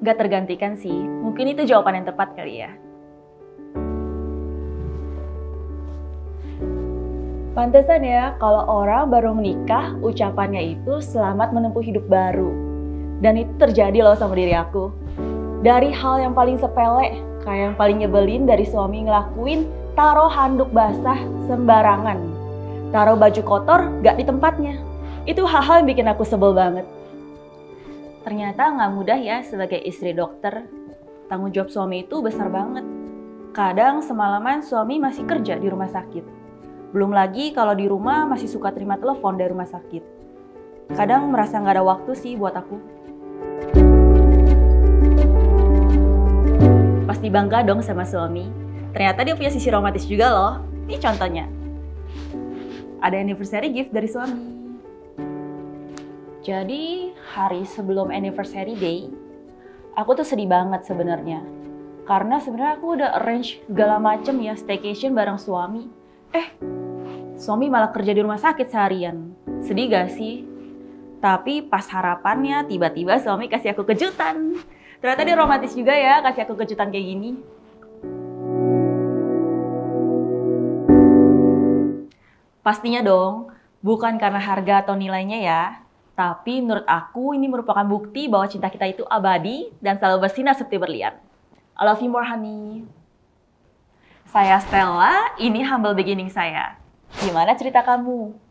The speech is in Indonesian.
Gak tergantikan sih, mungkin itu jawaban yang tepat kali ya. Pantesan ya, kalau orang baru menikah, ucapannya itu selamat menempuh hidup baru. Dan itu terjadi loh sama diri aku. Dari hal yang paling sepele, kayak yang paling nyebelin dari suami ngelakuin taruh handuk basah sembarangan. Taruh baju kotor gak di tempatnya. Itu hal-hal yang bikin aku sebel banget. Ternyata gak mudah ya sebagai istri dokter. Tanggung jawab suami itu besar banget. Kadang semalaman suami masih kerja di rumah sakit. Belum lagi kalau di rumah masih suka terima telepon dari rumah sakit. Kadang merasa gak ada waktu sih buat aku. Pasti bangga dong sama suami. Ternyata dia punya sisi romantis juga loh. Ini contohnya. Ada anniversary gift dari suami. Jadi hari sebelum anniversary day, aku tuh sedih banget sebenarnya. Karena sebenarnya aku udah arrange segala macem ya staycation bareng suami. Suami malah kerja di rumah sakit seharian. Sedih gak sih? Tapi pas harapannya tiba-tiba suami kasih aku kejutan. Ternyata dia romantis juga ya kasih aku kejutan kayak gini. Pastinya dong, bukan karena harga atau nilainya ya. Tapi menurut aku ini merupakan bukti bahwa cinta kita itu abadi dan selalu bersinar seperti berlian. I love you more, honey. Saya Stella, ini humble beginning saya. Gimana cerita kamu?